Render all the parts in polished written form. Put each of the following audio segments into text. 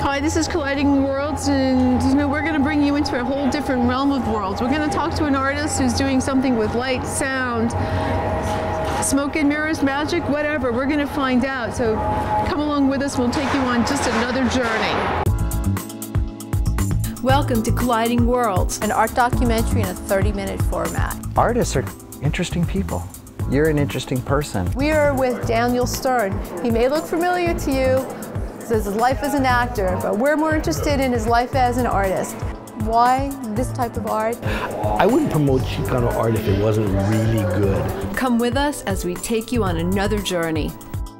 Hi, this is Colliding Worlds, and we're going to bring you into a whole different realm of worlds. We're going to talk to an artist who's doing something with light, sound, smoke and mirrors, magic, whatever. We're going to find out. So come along with us. We'll take you on just another journey. Welcome to Colliding Worlds, an art documentary in a 30-minute format. Artists are interesting people. You're an interesting person. We are with Daniel Stern. He may look familiar to you, says his life as an actor, but we're more interested in his life as an artist. Why this type of art? I wouldn't promote Chicano art if it wasn't really good. Come with us as we take you on another journey.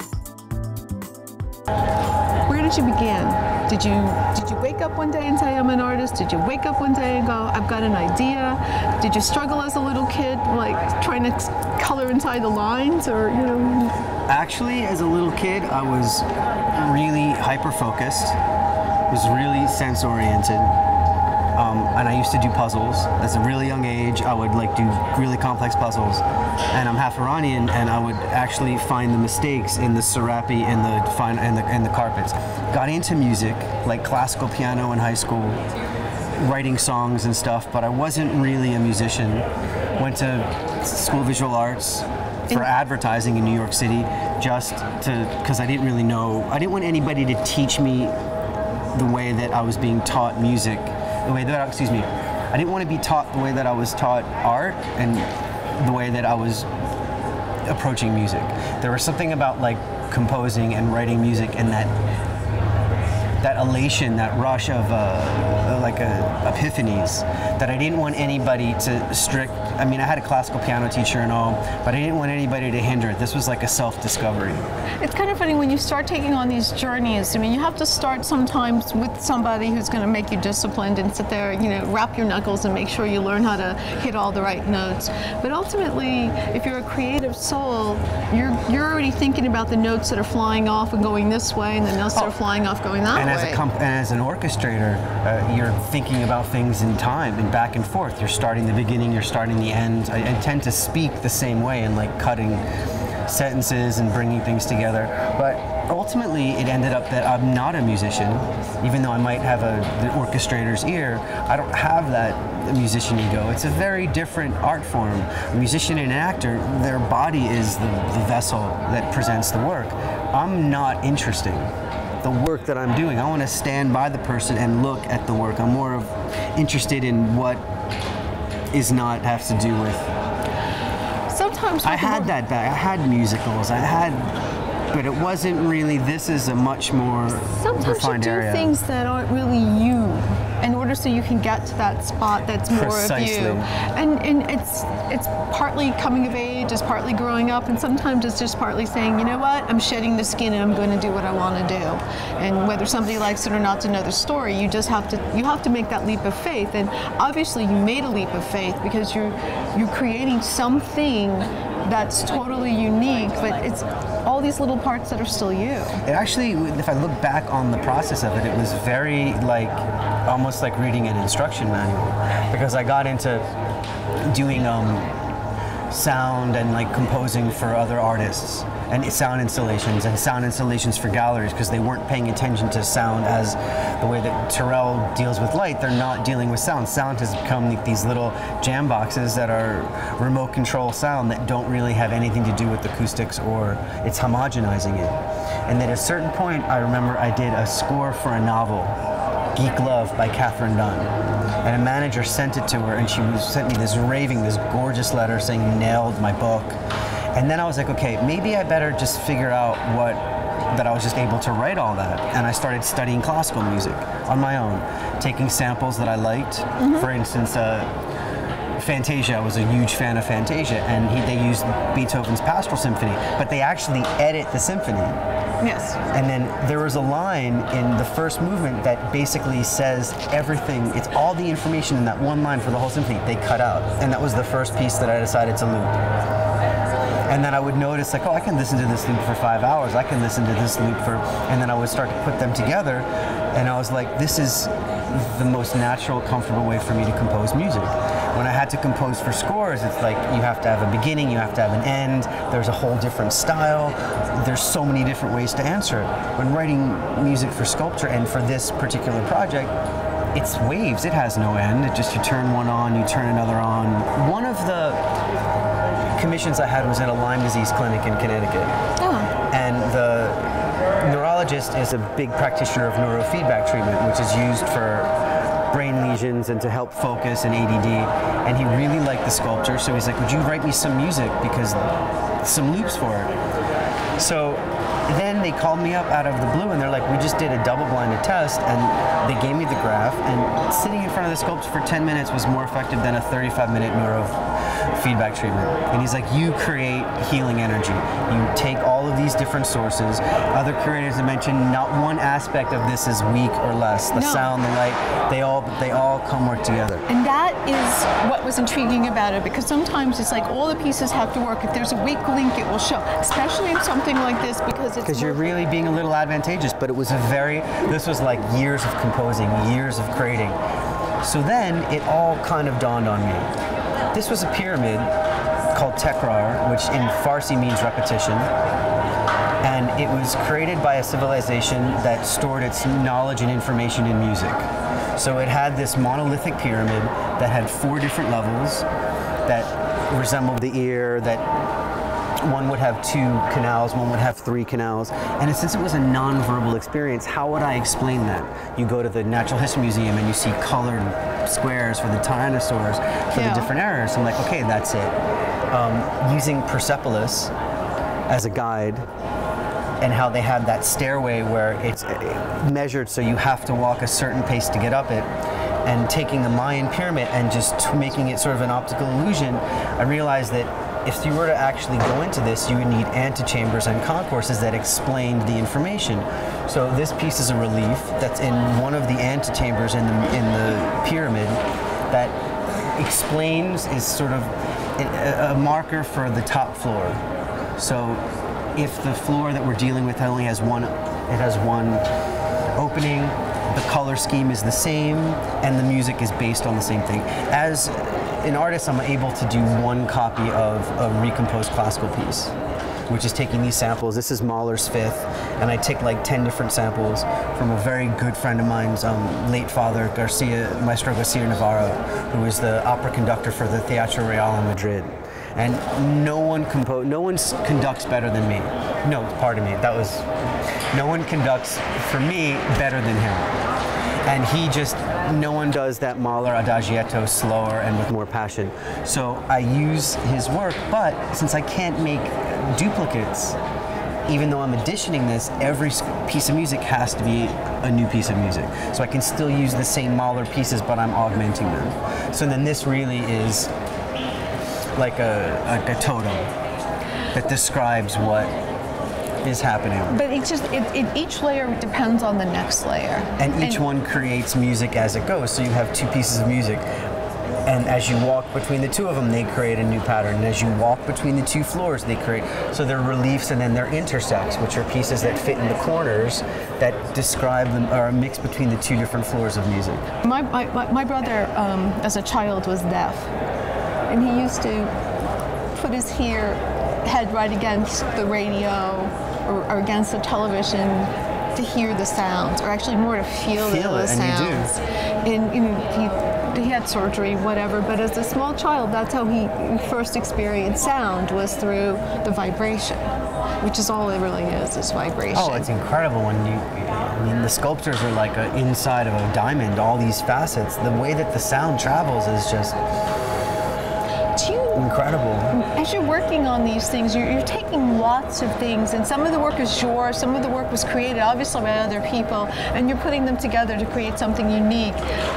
Where did you begin? Did you wake up one day and say, I'm an artist? Did you wake up one day and go, I've got an idea? Did you struggle as a little kid, like trying to color inside the lines, or Actually, as a little kid, I was really hyper-focused, was really sense-oriented, and I used to do puzzles. At a really young age, I would do really complex puzzles. And I'm half Iranian, and I would actually find the mistakes in the serape and the carpets. Got into music, like classical piano in high school, writing songs and stuff, but I wasn't really a musician. Went to school of visual arts for advertising in New York City, because I didn't really know. I didn't want anybody to teach me the way that I was being taught music. I didn't want to be taught the way that I was taught art and the way that I was approaching music. There was something about composing and writing music and that elation, that rush of epiphanies that I didn't want anybody to I mean, I had a classical piano teacher and all, but I didn't want anybody to hinder it. This was like a self-discovery. It's kind of funny when you start taking on these journeys. I mean, you have to start sometimes with somebody who's going to make you disciplined and sit there, wrap your knuckles and make sure you learn how to hit all the right notes. But ultimately, if you're a creative soul, you're already thinking about the notes that are flying off and going this way, and the notes that are flying off going that way. And as an orchestrator, you're thinking about things in time and back and forth. You're starting the beginning, you're starting the end. I tend to speak the same way and cutting sentences and bringing things together. But ultimately, it ended up that I'm not a musician, even though I might have the orchestrator's ear. I don't have that musician ego. It's a very different art form. A musician and an actor, their body is the vessel that presents the work. I'm not interesting. The work that I'm doing, I want to stand by the person and look at the work. I'm more interested in what is not have to do with. Sometimes I had that back. I had musicals. But it wasn't really. This is a much more refined area. Sometimes you do things that aren't really you, in order so you can get to that spot that's more of you. And it's partly coming of age, it's partly growing up, and sometimes it's just partly saying, you know what, I'm shedding the skin and I'm going to do what I want to do. And whether somebody likes it or not is another story. You just have to make that leap of faith. And obviously you made a leap of faith because you're creating something that's totally unique, but it's all these little parts that are still you. It actually, if I look back on the process of it, it was very almost like reading an instruction manual, because I got into doing sound and composing for other artists, and sound installations for galleries, because they weren't paying attention to sound as the way that Terrell deals with light. They're not dealing with sound. Sound has become these little jam boxes that are remote control sound that don't really have anything to do with acoustics, or it's homogenizing it. And at a certain point, I remember I did a score for a novel, Geek Love by Catherine Dunn. And a manager sent it to her, and she sent me this gorgeous letter saying, "You nailed my book." And then I was like, okay, maybe I better just figure out that I was just able to write all that. And I started studying classical music on my own, taking samples that I liked. For instance, Fantasia, I was a huge fan of Fantasia, and they used Beethoven's Pastoral Symphony, but they actually edit the symphony. Yes. And then there was a line in the first movement that basically says everything, it's all the information in that one line for the whole symphony, they cut out. And that was the first piece that I decided to loop. And then I would notice, oh, I can listen to this loop for 5 hours, I can listen to this loop and then I would start to put them together, and I was like, this is the most natural, comfortable way for me to compose music. When I had to compose for scores, it's like you have to have a beginning, you have to have an end, there's a whole different style, there's so many different ways to answer it. When writing music for sculpture and for this particular project, it's waves, it has no end. It just, you turn one on, you turn another on. One of the commissions I had was at a Lyme disease clinic in Connecticut. Oh. And the neurologist is a big practitioner of neurofeedback treatment, which is used for brain lesions and to help focus and ADD. And he really liked the sculpture, so he's like, would you write me some music, because some loops for it. So then they called me up out of the blue and they're like, we just did a double-blinded test, and they gave me the graph, and sitting in front of the sculpture for 10 minutes was more effective than a 35-minute neurofeedback treatment. And he's like, you create healing energy. You take all of these different sources. Other curators have mentioned not one aspect of this is weak or less. The sound, the light, they all come work together. And that is what was intriguing about it, because sometimes it's like all the pieces have to work. If there's a weak link, it will show, especially in something like this, because you're really being a little advantageous, but it was this was like years of composing, years of creating. So then it all kind of dawned on me. This was a pyramid called Tekrar, which in Farsi means repetition. And it was created by a civilization that stored its knowledge and information in music. So it had this monolithic pyramid that had 4 different levels that resembled the ear, that one would have 2 canals, one would have 3 canals. And since it was a non-verbal experience, how would I explain that? You go to the Natural History Museum and you see colored squares for the tyrannosaurs for the different eras. I'm like, okay, that's it. Using Persepolis as a guide, and how they had that stairway where it's measured, so you have to walk a certain pace to get up it. And taking the Mayan pyramid and just making it sort of an optical illusion, I realized that if you were to actually go into this, you would need antechambers and concourses that explained the information. So this piece is a relief that's in one of the antechambers in the pyramid that explains, is sort of a marker for the top floor. So if the floor that we're dealing with only has one opening, the color scheme is the same, and the music is based on the same thing. As an artist, I'm able to do one copy of a recomposed classical piece, which is taking these samples. This is Mahler's Fifth, and I take like 10 different samples from a very good friend of mine's late father, Maestro Garcia Navarro, who was the opera conductor for the Teatro Real in Madrid. And no one conducts better than me. No, pardon me, no one conducts for me better than him. And no one does that Mahler adagietto slower and with more passion. So I use his work, but since I can't make duplicates, even though I'm editioning this, every piece of music has to be a new piece of music. So I can still use the same Mahler pieces, but I'm augmenting them. So then this really is like a totem that describes what is happening. But it's just, each layer depends on the next layer. And each one creates music as it goes. So you have 2 pieces of music, and as you walk between the 2 of them, they create a new pattern. And as you walk between the 2 floors, they create, so they're reliefs, and then they're intersects, which are pieces that fit in the corners that describe them, or a mix between the 2 different floors of music. My brother, as a child, was deaf. And he used to put his head right against the radio or against the television to hear the sounds, or actually more to feel the sounds. And he had surgery, whatever, but as a small child, that's how he first experienced sound, was through the vibration, which is all it really is vibration. Oh, it's incredible when the sculptures are like inside of a diamond, all these facets. The way that the sound travels is just incredible. As you're working on these things, you're taking lots of things, and some of the work is yours, some of the work was created obviously by other people, and you're putting them together to create something unique.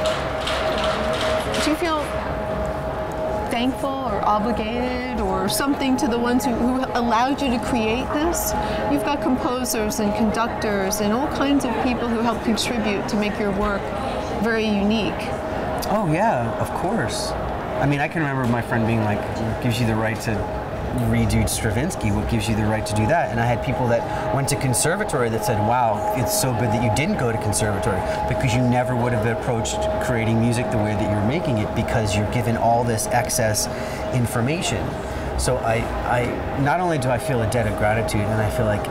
Do you feel thankful or obligated or something to the ones who allowed you to create this? You've got composers and conductors and all kinds of people who help contribute to make your work very unique. Oh yeah, of course. I mean, I can remember my friend being like, gives you the right to redo Stravinsky? What gives you the right to do that? And I had people that went to conservatory that said, wow, it's so good that you didn't go to conservatory, because you never would have approached creating music the way that you're making it, because you're given all this excess information. So I not only do I feel a debt of gratitude, and I feel like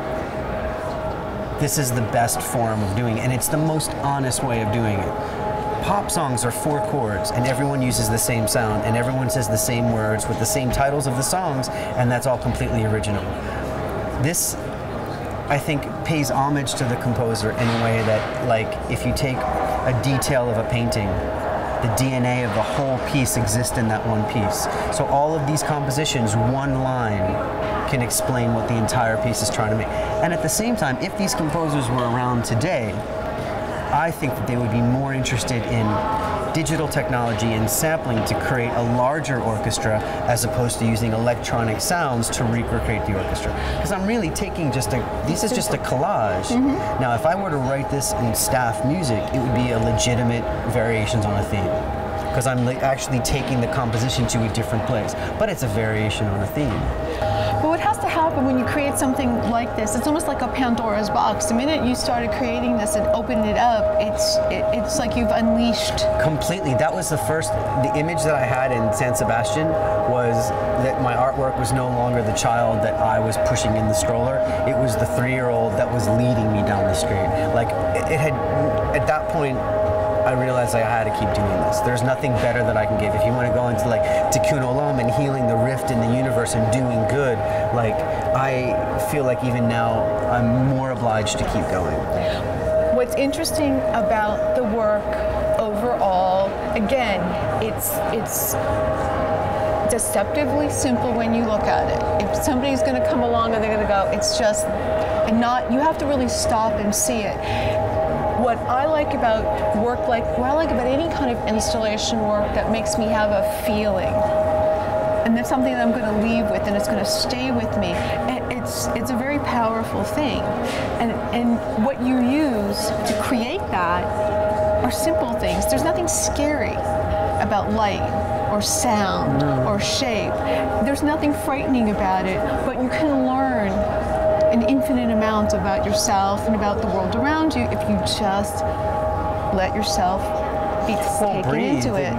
this is the best form of doing it, and it's the most honest way of doing it. Pop songs are 4 chords, and everyone uses the same sound, and everyone says the same words with the same titles of the songs, and that's all completely original. This, I think, pays homage to the composer in a way that, like, if you take a detail of a painting, the DNA of the whole piece exists in that one piece. So all of these compositions, one line can explain what the entire piece is trying to make. And at the same time, if these composers were around today, I think that they would be more interested in digital technology and sampling to create a larger orchestra, as opposed to using electronic sounds to recreate the orchestra. Because I'm really taking this is just a collage. Now, if I were to write this in staff music, it would be a legitimate variations on a theme, because I'm actually taking the composition to a different place, but it's a variation on a theme. But what has to happen when you create something like this, it's almost like a Pandora's box. The minute you started creating this and opened it up, it's like you've unleashed. Completely. That was the image that I had in San Sebastian was that my artwork was no longer the child that I was pushing in the stroller. It was the 3-year-old that was leading me down the street. Like, at that point, I realized I had to keep doing this. There's nothing better that I can give. If you want to go into like Tikkun Olam and healing the rift in the universe and doing good, like, I feel like even now I'm more obliged to keep going. What's interesting about the work overall, again, it's deceptively simple when you look at it. If somebody's going to come along and they're going to go, it's just not, you have to really stop and see it. What I like about work, what I like about any kind of installation work that makes me have a feeling, and that's something that I'm going to leave with, and it's going to stay with me. It's a very powerful thing, and what you use to create that are simple things. There's nothing scary about light or sound or shape. There's nothing frightening about it, but you can learn an infinite amount about yourself and about the world around you if you just let yourself be taken into it.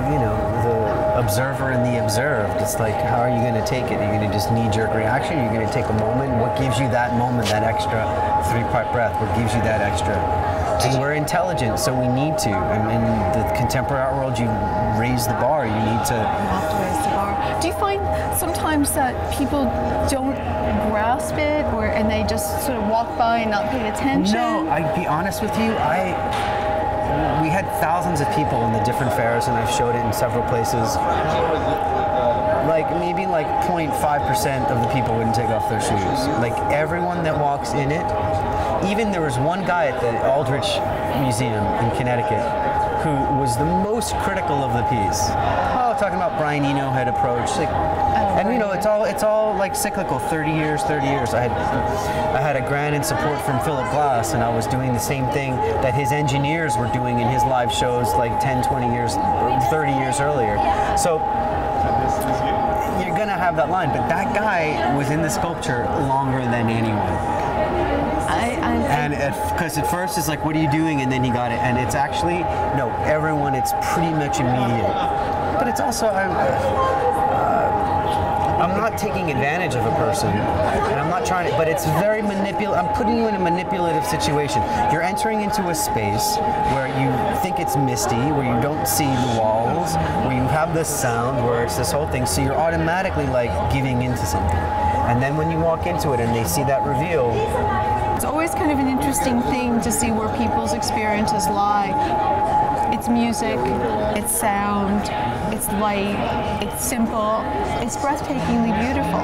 The observer and the observed. It's like, how are you going to take it? Are you going to just knee-jerk reaction? Are you going to take a moment? What gives you that moment, that extra 3-part breath? What gives you that extra? And we're intelligent, so we need to. And in the contemporary art world, you raise the bar. You need to. You have to raise the bar. Do you find sometimes that people don't grasp it, and they just sort of walk by and not pay attention? No, I'd be honest with you. We had thousands of people in the different fairs, and I've showed it in several places. Like, maybe like 0.5% of the people wouldn't take off their shoes. Like, everyone that walks in it, even there was one guy at the Aldrich Museum in Connecticut who was the most critical of the piece. Oh, talking about Brian Eno had approached, like, and it's all like cyclical. 30 years. I had a grant in support from Philip Glass, and I was doing the same thing that his engineers were doing in his live shows like 10, 20 years, 30 years earlier. So you're gonna have that line, but that guy was in the sculpture longer than anyone. Because at first it's like, what are you doing? And then he got it. And it's actually, no, everyone, it's pretty much immediate. But it's also, I'm not taking advantage of a person, and I'm not trying to, but it's very I'm putting you in a manipulative situation. You're entering into a space where you think it's misty, where you don't see the walls, where you have this sound, where it's this whole thing, so you're automatically like giving into something. And then when you walk into it and they see that reveal, it's always kind of an interesting thing to see where people's experiences lie. It's music, it's sound, it's light, it's simple, it's breathtakingly beautiful.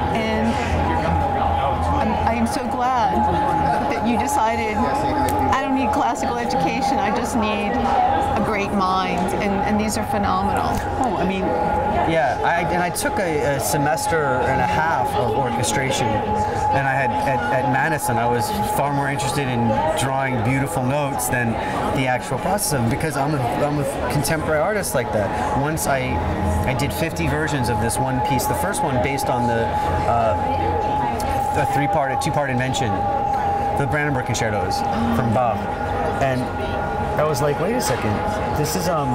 And I'm so glad that you decided, I don't need classical education. I just need a great mind, and these are phenomenal. Oh, I mean, yeah. I took a semester and a half of orchestration, and I had at Madison. I was far more interested in drawing beautiful notes than the actual process of it, because I'm a contemporary artist like that. Once I did 50 versions of this one piece. The first one based on the two-part invention, the Brandenburg Concertos from Bach, and I was like, wait a second, this is I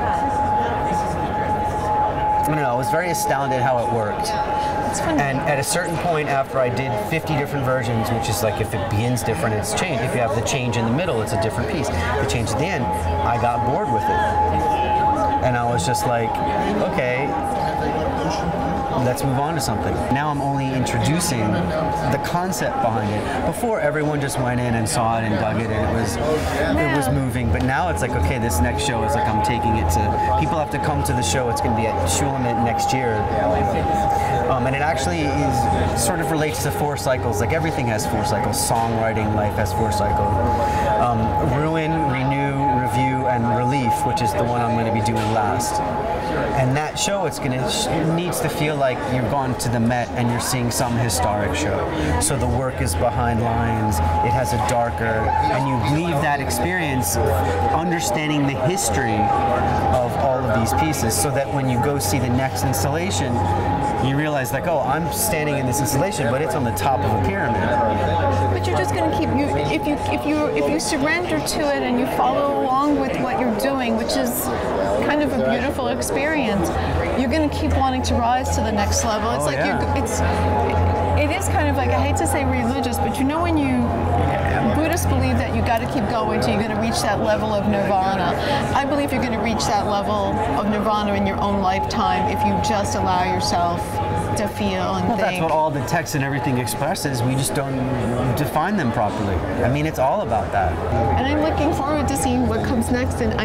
don't know, I was very astounded how it worked. And at a certain point, after I did 50 different versions, which is like if it begins different, it's change. If you have the change in the middle, it's a different piece. The change at the end, I got bored with it. And I was just like, okay, let's move on to something. Now I'm only introducing the concept behind it. Before, everyone just went in and saw it and dug it, and it was moving. But now it's like, okay, this next show is like I'm taking it to, people have to come to the show. It's going to be at Shulamit next year. And it actually sort of relates to 4 cycles. Like everything has 4 cycles. Songwriting, life has 4 cycles. Ruin, renew, review, and relief, which is the one I'm going to be doing last. And that show, it needs to feel like you've gone to the Met and you're seeing some historic show. So the work is behind lines, it has a darker, and you leave that experience understanding the history of all of these pieces, so that when you go see the next installation, you realize like, oh, I'm standing in this installation, but it's on the top of a pyramid. But you're just going to keep if you surrender to it and you follow along with what you're doing, which is kind of a beautiful experience, you're going to keep wanting to rise to the next level. It's it is kind of like, I hate to say religious, but you know when Buddhists believe that you got to keep going till you're going to reach that level of nirvana. I believe you're going to reach that level of nirvana in your own lifetime if you just allow yourself to feel and think. That's what all the text and everything expresses. We just don't define them properly. I mean, it's all about that. And I'm looking forward to seeing what comes next. And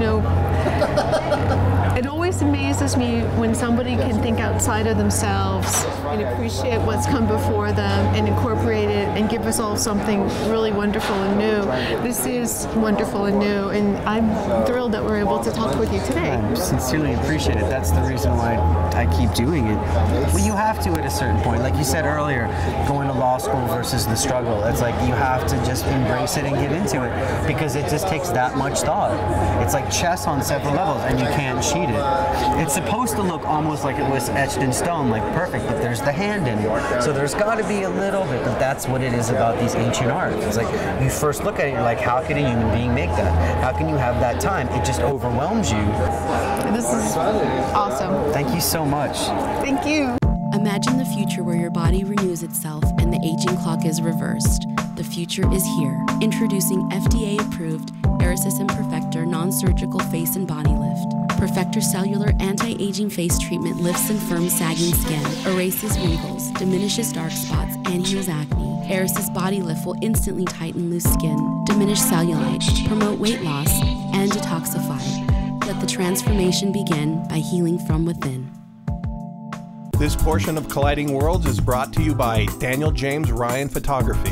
it always amazes me when somebody can think outside of themselves and appreciate what's come before them and incorporate it and give us all something really wonderful and new. This is wonderful and new, and I'm thrilled that we're able to talk with you today. I sincerely appreciate it. That's the reason why I keep doing it. Well, you have to at a certain point. Like you said earlier, going to law school versus the struggle. It's like you have to just embrace it and get into it, because it just takes that much thought. It's like chess on several levels, and you can't cheat it. It's supposed to look almost like it was etched in stone, like perfect, but there's the hand in it. So there's got to be a little bit, but that's what it is about these ancient arts. It's like you first look at it, you're like, how could a human being make that? How can you have that time? It just overwhelms you. This is awesome. Thank you so much. Thank you. Imagine the future where your body renews itself and the aging clock is reversed. The future is here. Introducing FDA-approved Erisys Perfector non-surgical face and body lift. Perfector cellular anti-aging face treatment lifts and firms sagging skin, erases wrinkles, diminishes dark spots, and heals acne. Erisys body lift will instantly tighten loose skin, diminish cellulite, promote weight loss, and detoxify. Let the transformation begin by healing from within. This portion of Colliding Worlds is brought to you by Daniel James Ryan Photography.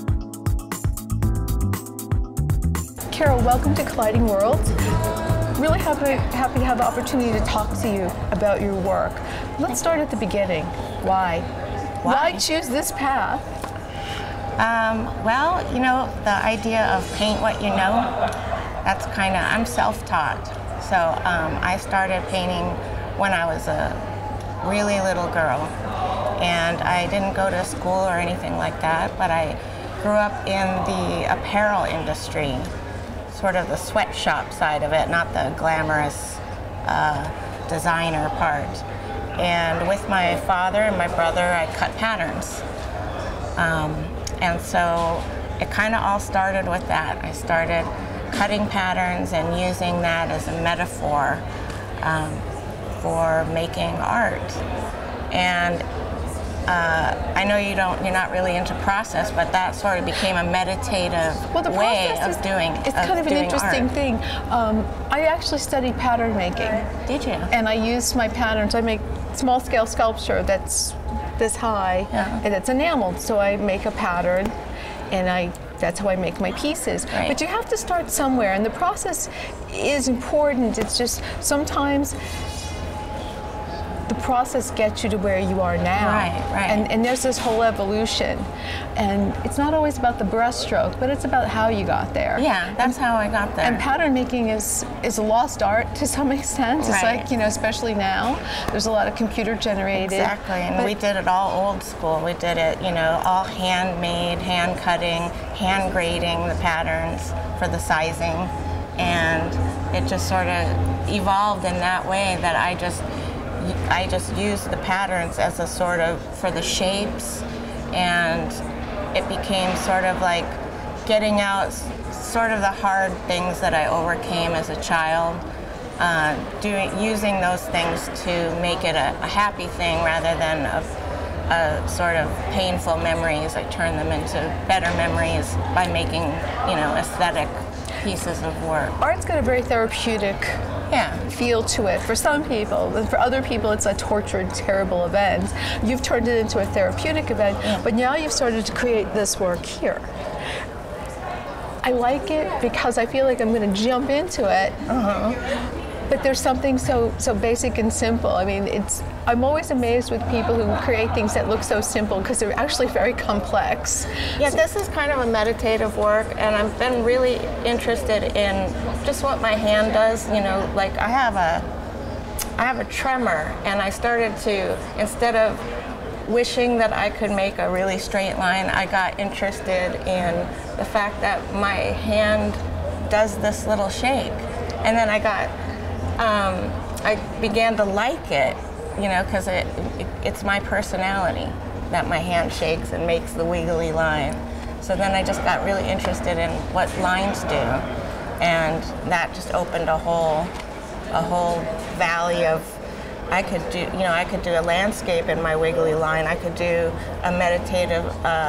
Carol, welcome to Colliding Worlds. Really happy to have the opportunity to talk to you about your work. Let's start at the beginning. Why? Why choose this path? Well, the idea of paint what you know, that's I'm self-taught. So I started painting when I was a really little girl. And I didn't go to school or anything like that, but I grew up in the apparel industry, sort of the sweatshop side of it, not the glamorous designer part. And with my father and my brother, I cut patterns. And so it kind of all started with that. I started cutting patterns and using that as a metaphor for making art. And I know you're not really into process, but that sort of became a meditative way of doing art. It's kind of an interesting thing. I actually studied pattern making. Did you? And I used my patterns. I make small-scale sculpture that's this high, and it's enameled. So I make a pattern, and I That's how I make my pieces. Right. But you have to start somewhere, and the process is important. It's just sometimes the process gets you to where you are now. Right. And there's this whole evolution. And it's not always about the brushstroke, but it's about how you got there. Yeah, that's how I got there. And pattern making is a lost art to some extent. It's Right. like, you know, especially now, there's a lot of computer generated. Exactly, and we did it all old school. We did it, you know, all handmade, hand cutting, hand grading the patterns for the sizing. And it just sort of evolved in that way that I just used the patterns as a sort of, for the shapes, and it became sort of like getting out sort of the hard things that I overcame as a child, using those things to make it a happy thing rather than a sort of painful memories. I turn them into better memories by making, you know, aesthetic pieces of work. Art's got a very therapeutic feel to it for some people, and for other people it's a tortured, terrible event. You've turned it into a therapeutic event, but now you've started to create this work here. I like it because I feel like I'm going to jump into it, but there's something so basic and simple. I mean, I'm always amazed with people who create things that look so simple because they're actually very complex. Yeah, this is kind of a meditative work, and I've been really interested in just what my hand does. You know, like I have a tremor, and I started to, instead of wishing that I could make a really straight line, I got interested in the fact that my hand does this little shake, and then I began to like it, you know, because it's my personality that my hand shakes and makes the wiggly line. So then I just got really interested in what lines do, and that just opened a whole valley of, I could do a landscape in my wiggly line. I could do a meditative,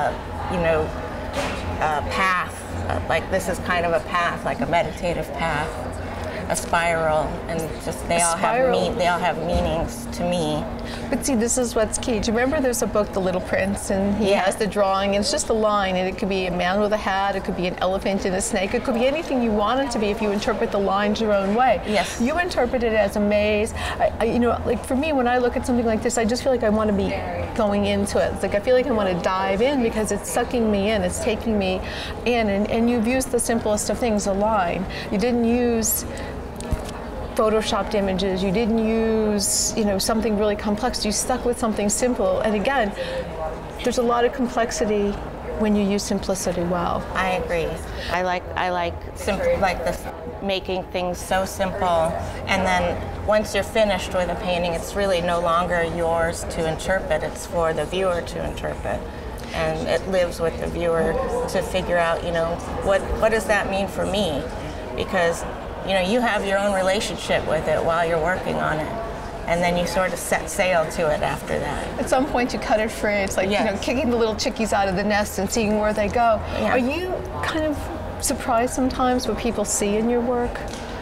path. Like this is kind of a path, like a meditative path. A spiral, and just they all have meanings to me. But see, this is what's key. Do you remember there's a book, The Little Prince, and he has the drawing, and it's just a line, and it could be a man with a hat, it could be an elephant and a snake, it could be anything you want it to be if you interpret the lines your own way. Yes. You interpret it as a maze. You know, like for me, when I look at something like this, I just feel like I want to be going into it. It's like I feel like I want to dive in because it's sucking me in, it's taking me in, and you've used the simplest of things, a line. You didn't use photoshopped images, you didn't use, you know, something really complex, you stuck with something simple. And again, there's a lot of complexity when you use simplicity well. I agree. I like this, making things so simple, and then once you're finished with a painting, it's really no longer yours to interpret, it's for the viewer to interpret. And it lives with the viewer to figure out, you know, what does that mean for me? Because you know, you have your own relationship with it while you're working on it, and then you sort of set sail to it after that. At some point you cut it free. It's like, you know, kicking the little chickies out of the nest and seeing where they go. Yeah. Are you kind of surprised sometimes what people see in your work?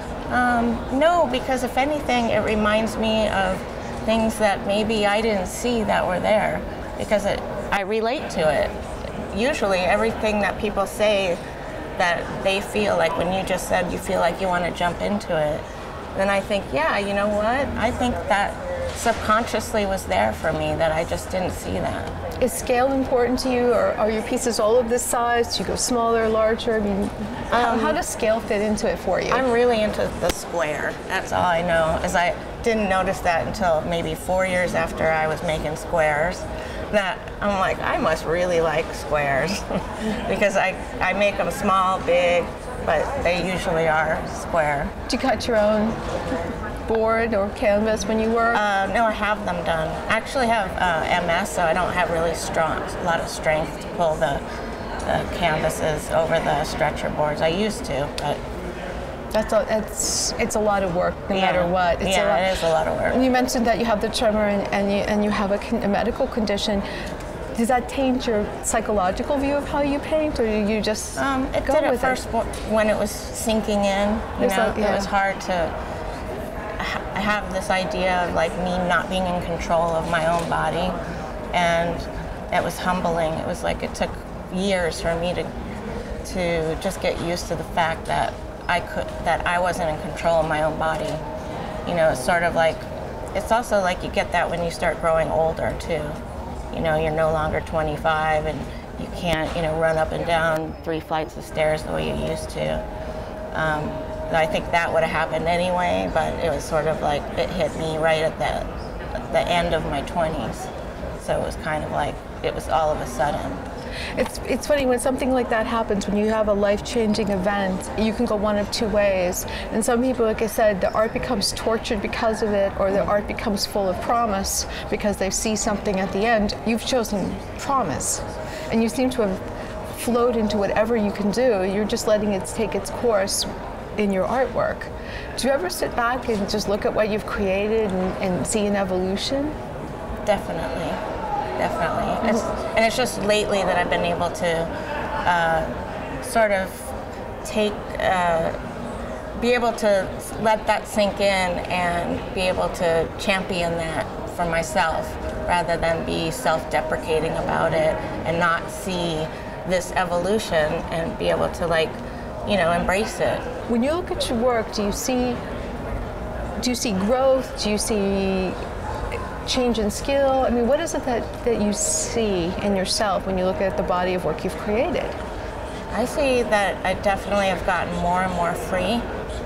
No, because if anything, it reminds me of things that maybe I didn't see that were there, because I relate to it. Usually everything that people say that they feel, like when you just said you feel like you want to jump into it, then I think, yeah, you know what? I think that subconsciously was there for me, that I just didn't see that. Is scale important to you, or are your pieces all of this size? Do you go smaller, larger? I mean, how does scale fit into it for you? I'm really into the square. That's all I know, is I didn't notice that until maybe 4 years after I was making squares. That I'm like, I must really like squares because I make them small, big, but they usually are square. Do you cut your own board or canvas when you work? No, I have them done. I actually have MS, so I don't have really a lot of strength to pull the canvases over the stretcher boards. I used to, but it's a lot of work, no matter what. It is a lot of work. You mentioned that you have the tremor and you have a medical condition. Does that taint your psychological view of how you paint, or do you just it did at first when it was sinking in. You know, it was hard to have this idea of like me not being in control of my own body, and it was humbling. It was like it took years for me to just get used to the fact that I wasn't in control of my own body. You know, it's sort of like, it's also like you get that when you start growing older too. You know, you're no longer 25 and you can't, you know, run up and down 3 flights of stairs the way you used to. I think that would have happened anyway, but it was sort of like, it hit me right at the end of my 20s. So it was kind of like, it was all of a sudden. It's funny, when something like that happens, when you have a life-changing event, you can go one of two ways. And some people, like I said, the art becomes tortured because of it, or the art becomes full of promise because they see something at the end. You've chosen promise, and you seem to have flowed into whatever you can do. You're just letting it take its course in your artwork. Do you ever sit back and just look at what you've created and see an evolution? Definitely. Definitely. And it's just lately that I've been able to sort of be able to let that sink in and be able to champion that for myself rather than be self-deprecating about it and not see this evolution and be able to, like, you know, embrace it. When you look at your work, do you see growth? Do you see change in skill? I mean, what is it that you see in yourself when you look at the body of work you've created? I see that I definitely have gotten more and more free,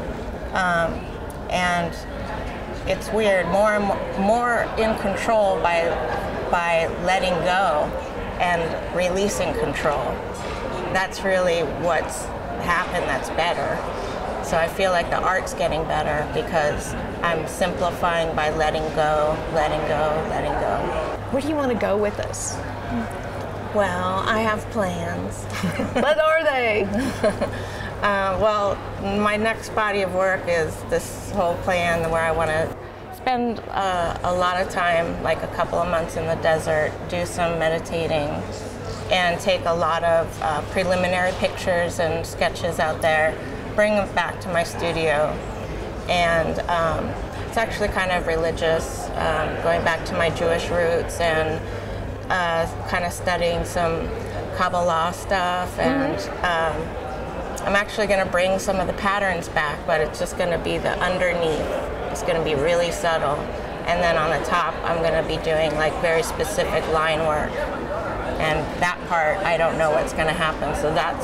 and it's weird, more in control by letting go and releasing control. That's really what's happened that's better. So I feel like the art's getting better because I'm simplifying by letting go, letting go, letting go. Where do you want to go with this? Well, I have plans. What are they? Well, my next body of work is this whole plan where I want to spend a lot of time, like a couple of months in the desert, do some meditating, and take a lot of preliminary pictures and sketches out there, bring them back to my studio. And it's actually kind of religious, going back to my Jewish roots and kind of studying some Kabbalah stuff. And I'm actually going to bring some of the patterns back, but it's just going to be the underneath. It's going to be really subtle. And then on the top, I'm going to be doing like very specific line work. And that part, I don't know what's going to happen. So that's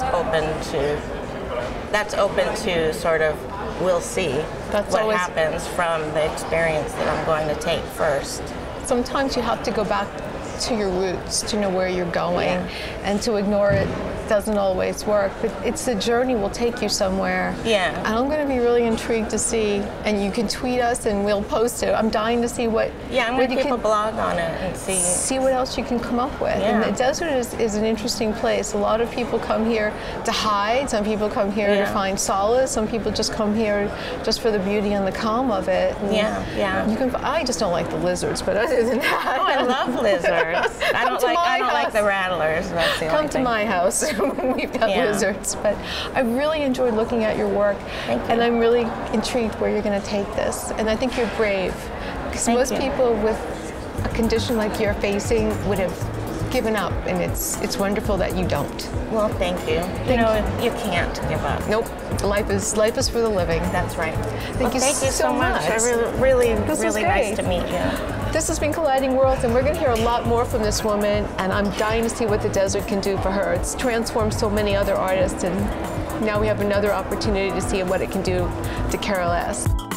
open to sort of, we'll see what happens from the experience that I'm going to take first. Sometimes you have to go back to your roots to know where you're going, and to ignore it doesn't always work, but it's the journey will take you somewhere. Yeah. And I'm going to be really intrigued to see, and you can tweet us and we'll post it. I'm dying to see what... Yeah, I'm going to keep a blog on it and see what else you can come up with. Yeah. And the desert is an interesting place. A lot of people come here to hide, some people come here to find solace, some people just come here just for the beauty and the calm of it. And you can, I just don't like the lizards, but other than that... Oh, I love lizards. I don't like the rattlers. That's the Come to my house. We've got lizards, but I really enjoyed looking at your work. Thank you. And I'm really intrigued where you're going to take this. And I think you're brave, because most people with a condition like you're facing would have given up, and it's wonderful that you don't. Well, thank you. You can't give up. Nope. Life is for the living. That's right. Thank you so much. Really nice to meet you. This has been Colliding Worlds, and we're going to hear a lot more from this woman, and I'm dying to see what the desert can do for her. It's transformed so many other artists, and now we have another opportunity to see what it can do to Carol S.